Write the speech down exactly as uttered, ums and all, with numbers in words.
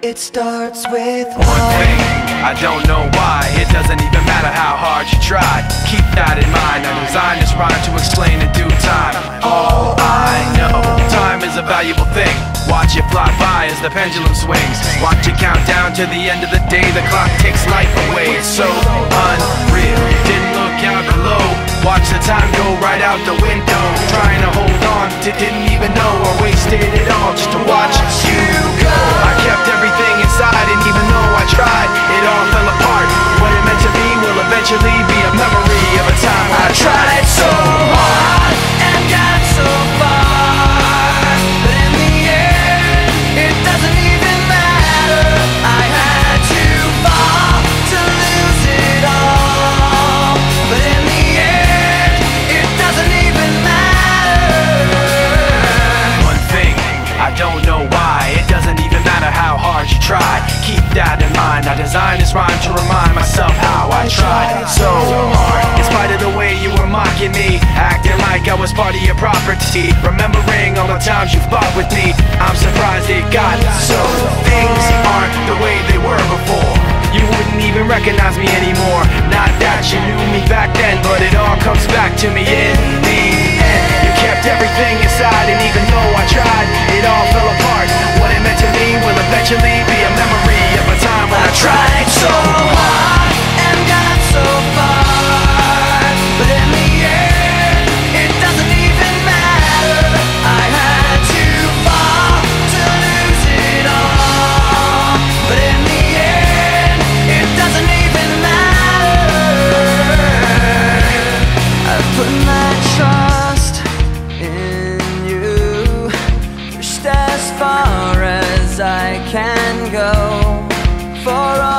It starts with one thing, I don't know why. It doesn't even matter how hard you try. Keep that in mind. I designed this rhyme to explain in due time. All I know, time is a valuable thing. Watch it fly by as the pendulum swings. Watch it count down to the end of the day. The clock takes life away. It's so unreal. Didn't look out below. Watch the time go right out the window. Trying to hold on to didn't even know I wasted it all just to watch you go. I kept everything inside, and even though I tried, it all fell apart. What it meant to be will eventually be a memory of a time when I tried so hard and got so far, but in the end, it doesn't even matter. I had to fall to lose it all, but in the end, it doesn't even matter. One thing, I don't know why. It doesn't even matter how hard you try. Keep that in mind. I designed this rhyme to remind myself how I tried so hard. In spite of the way you were mocking me, acting like I was part of your property, remembering all the times you fought with me, I'm surprised it got so. Things aren't the way they were before. You wouldn't even recognize me anymore. Not that you knew me back then, but it all comes back to me in the end. You kept everything inside, and even though I tried, it all fell apart. What it meant to me will eventually be a memory of a time when I tried so hard and got so far, but in the end, it doesn't even matter. I had to fall to lose it all, but in the end, it doesn't even matter. I put my trust in you, pushed as far as I can go for all